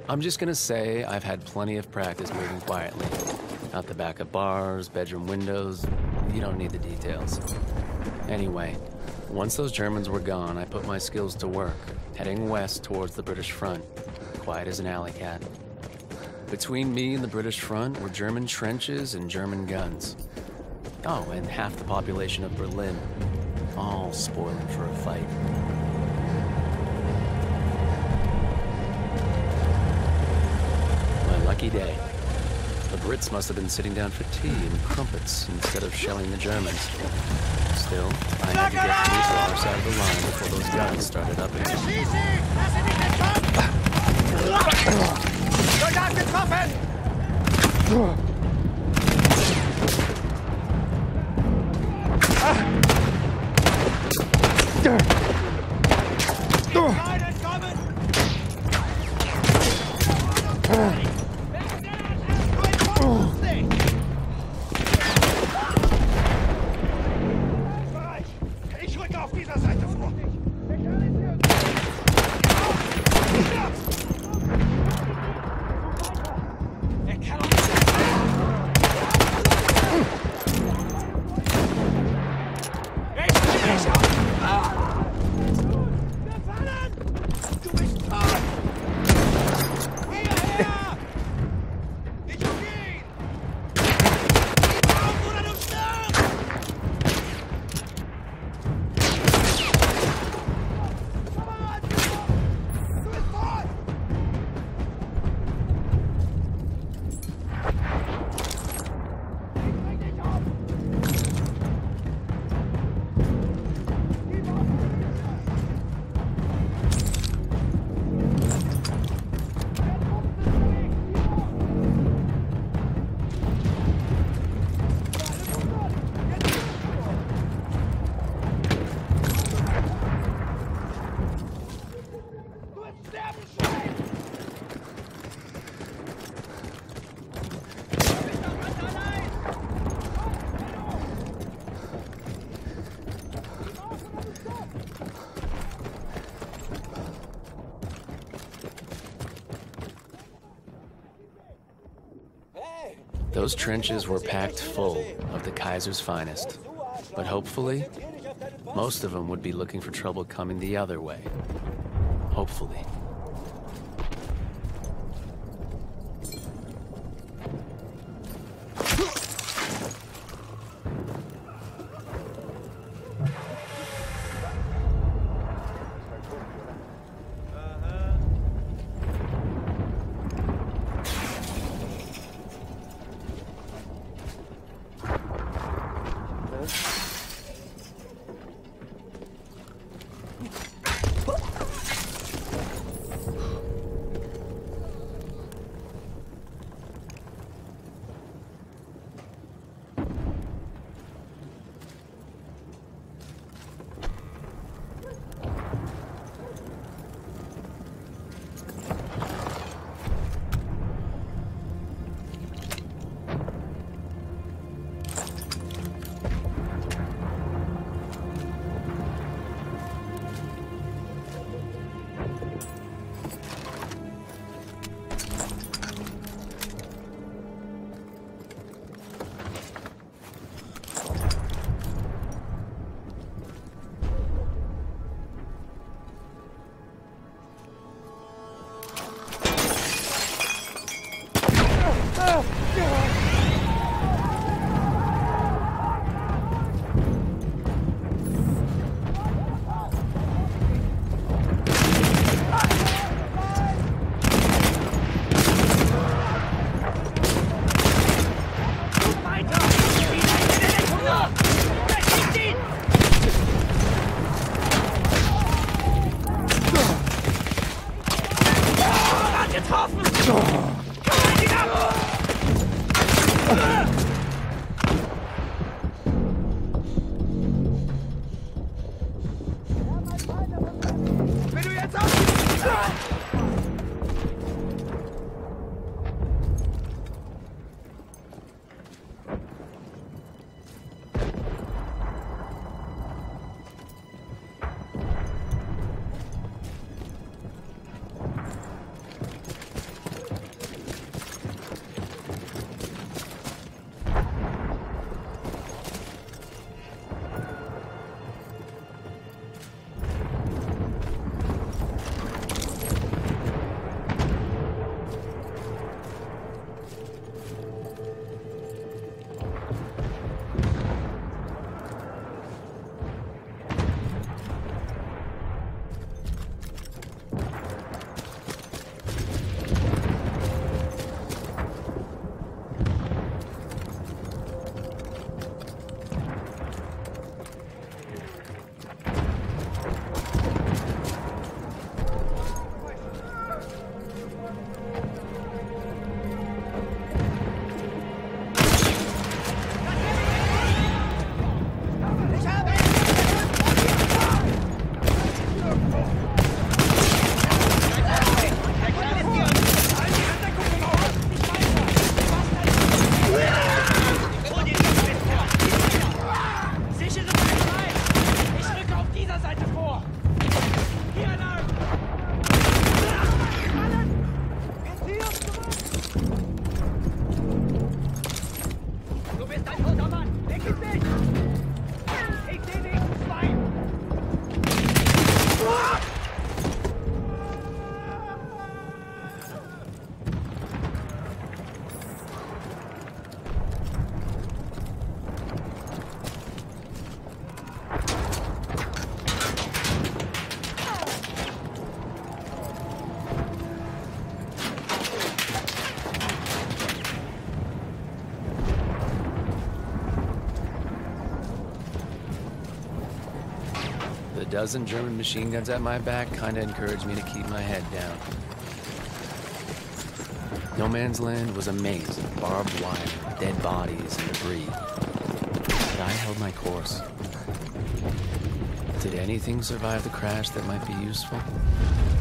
I'm just gonna say I've had plenty of practice moving quietly. Out the back of bars, bedroom windows, you don't need the details. Anyway, once those Germans were gone, I put my skills to work, heading west towards the British front, quiet as an alley cat. Between me and the British front were German trenches and German guns. Oh, and half the population of Berlin, all spoiling for a fight. My lucky day. The Brits must have been sitting down for tea and crumpets instead of shelling the Germans. Still, I had to get through to our side of the line before those guns started up again. Soldat getroffen! Ich rücke auf dieser Seite vor. Those trenches were packed full of the Kaiser's finest, but hopefully, most of them would be looking for trouble coming the other way. Hopefully. dozen German machine guns at my back kinda encouraged me to keep my head down. No Man's Land was a maze of barbed wire, dead bodies, and debris. But I held my course. Did anything survive the crash that might be useful?